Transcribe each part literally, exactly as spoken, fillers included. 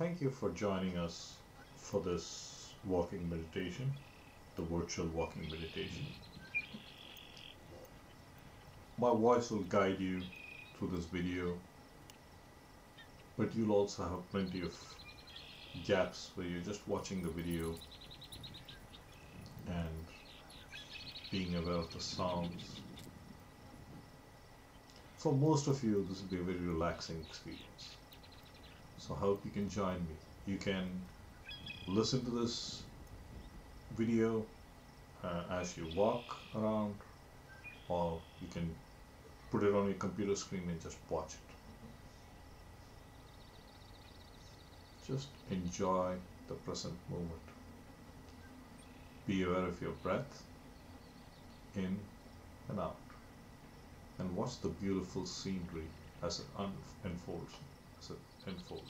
Thank you for joining us for this walking meditation, the virtual walking meditation. My voice will guide you through this video, but you'll also have plenty of gaps where you're just watching the video and being aware of the sounds. For most of you, this will be a very relaxing experience. So I hope you can join me. You can listen to this video uh, as you walk around, or you can put it on your computer screen and just watch it. Just enjoy the present moment. Be aware of your breath in and out, and watch the beautiful scenery as it unfolds. As it unfolds.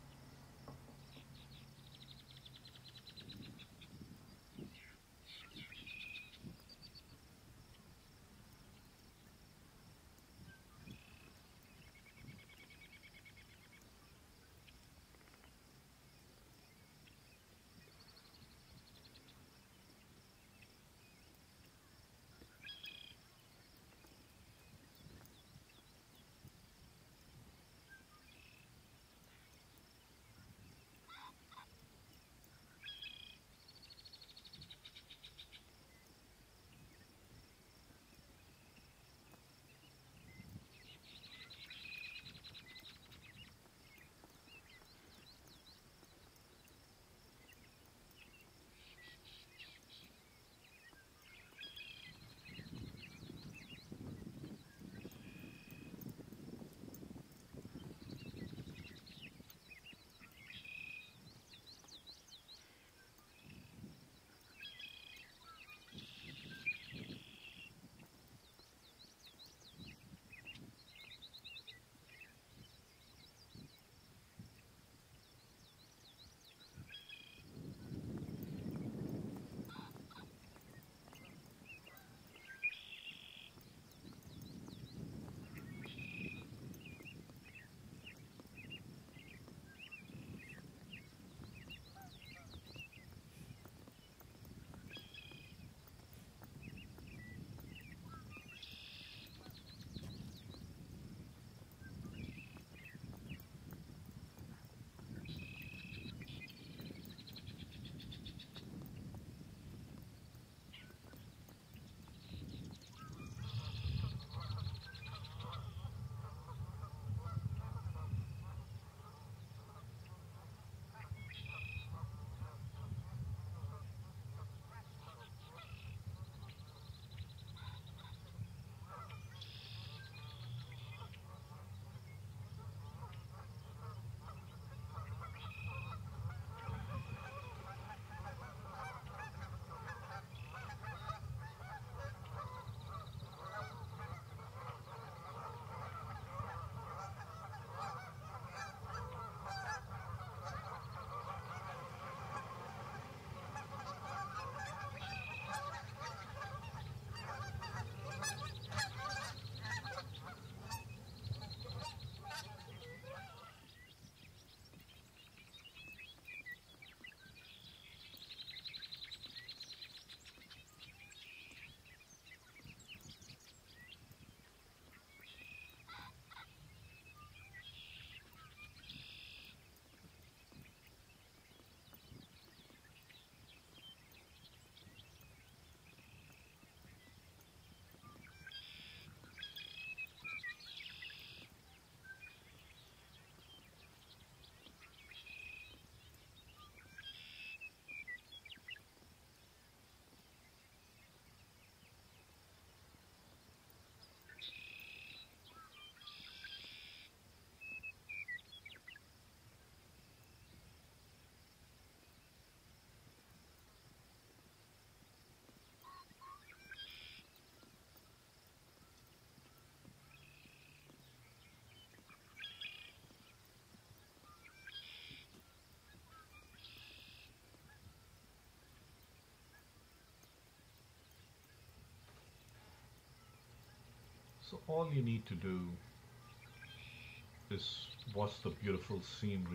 So all you need to do is watch the beautiful scenery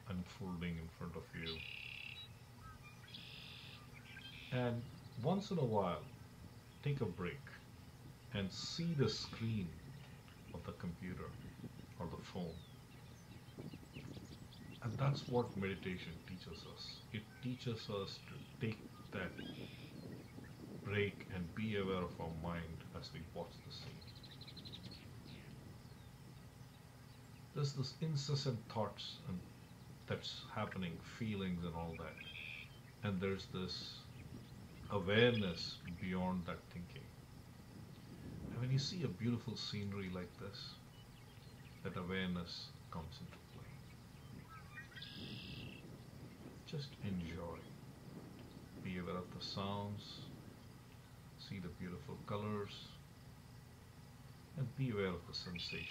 unfolding in front of you. And once in a while, take a break and see the screen of the computer or the phone. And that's what meditation teaches us. It teaches us to take that break and be aware of our mind as we watch the scene. There's this incessant thoughts and that's happening, feelings and all that. And there's this awareness beyond that thinking. And when you see a beautiful scenery like this, that awareness comes into play. Just enjoy. Be aware of the sounds, see the beautiful colors, and be aware of the sensations.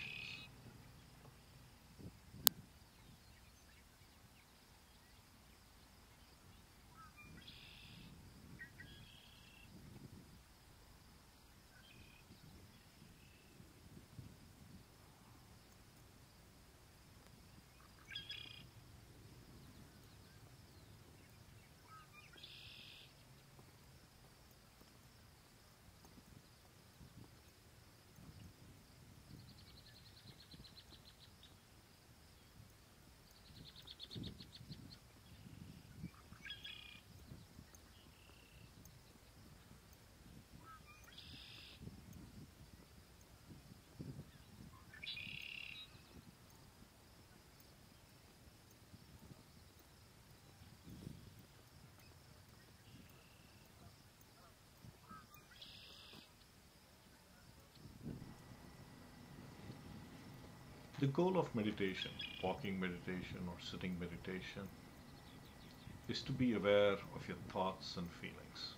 The goal of meditation, walking meditation or sitting meditation, is to be aware of your thoughts and feelings.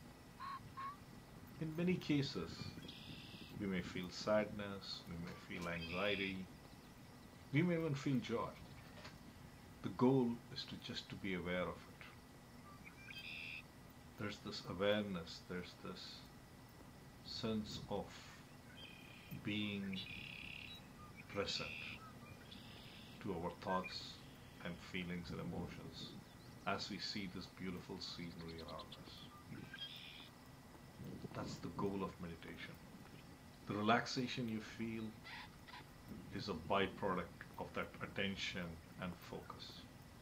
In many cases, we may feel sadness, we may feel anxiety, we may even feel joy. The goal is to just to be aware of it. There's this awareness, there's this sense of being present to our thoughts and feelings and emotions as we see this beautiful scenery around us. That's the goal of meditation. The relaxation you feel is a byproduct of that attention and focus.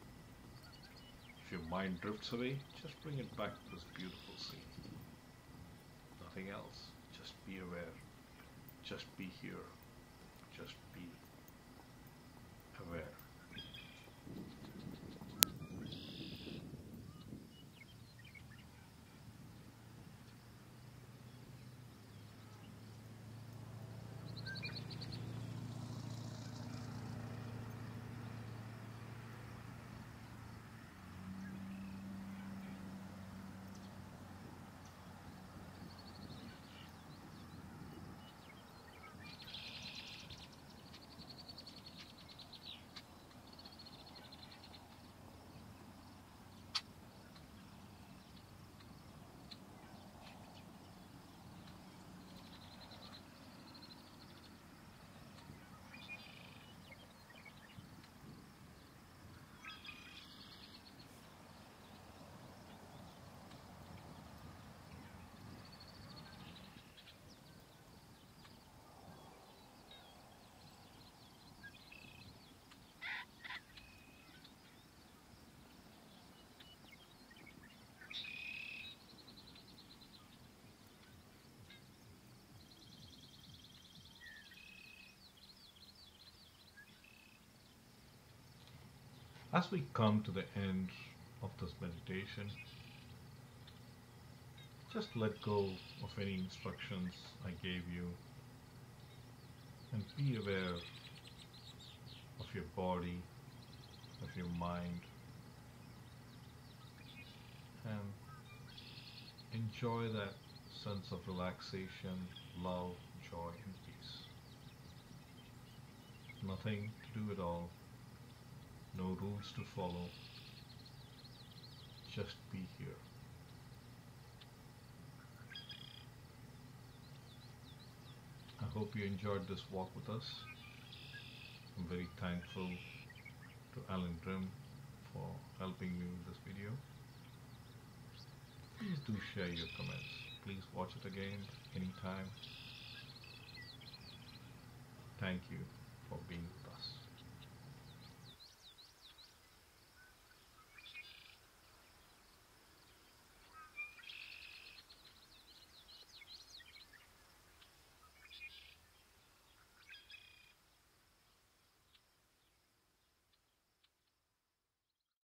If your mind drifts away, just bring it back to this beautiful scene. Nothing else. Just be aware. Just be here. Just be aware. As we come to the end of this meditation, just let go of any instructions I gave you and be aware of your body, of your mind, and enjoy that sense of relaxation, love, joy, and peace. Nothing to do at all, no rules to follow, just be here. I hope you enjoyed this walk with us. I'm very thankful to Alan Grimm for helping me with this video. Please do share your comments. Please watch it again anytime. Thank you for being with us.